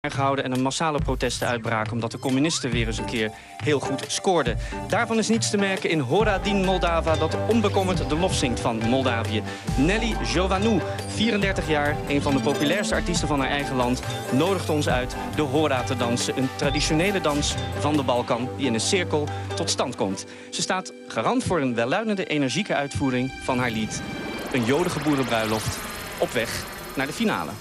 gehouden en een massale protesten uitbraken omdat de communisten weer eens een keer heel goed scoorden. Daarvan is niets te merken in Hora din Moldava, dat onbekommerd de lof zingt van Moldavië. Nelly Jovanou, 34 jaar, een van de populairste artiesten van haar eigen land, nodigt ons uit de Hora te dansen. Een traditionele dans van de Balkan die in een cirkel tot stand komt. Ze staat garant voor een welluidende, energieke uitvoering van haar lied. Een jodige boerenbruiloft op weg naar de finale.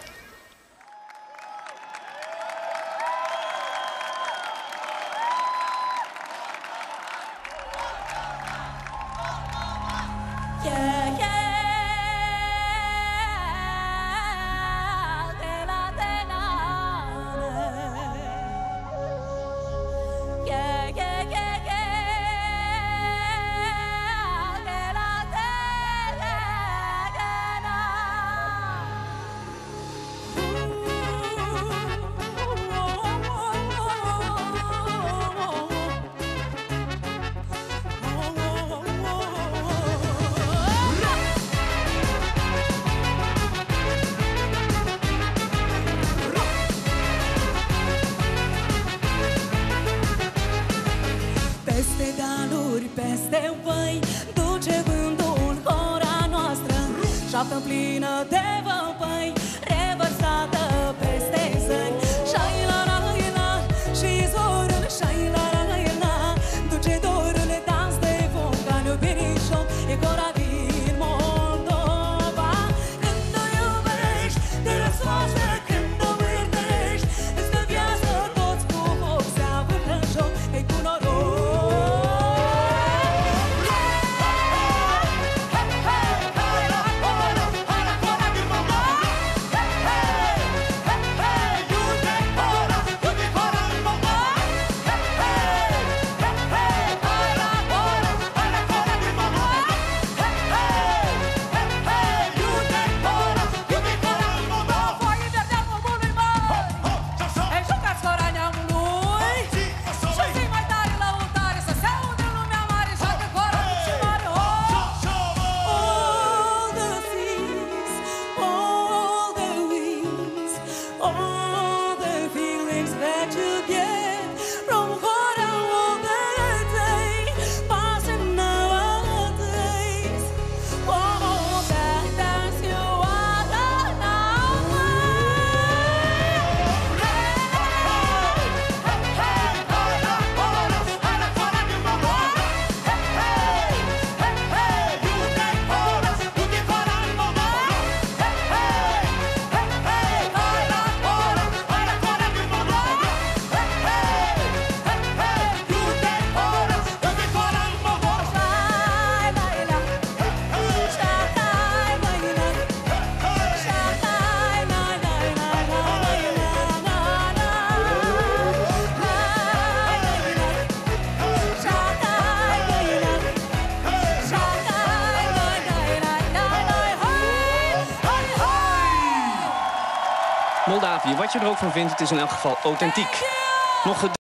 Peste dealuri, peste văi, duce vântul în Hora noastră. Șaptă plină de văpăi, revărsată peste zări. Șai-la-la-la, și zorul, șai-la-la-la, duce dorul dans de vulcan, iubirii șoc, e Hora din Moldova. Când o iubești, te răscoaște, când o mârtești, îți dă viață toți cu foc, se avâră în joc, e cu noroc. Moldavië, wat je er ook van vindt, het is in elk geval authentiek. Nog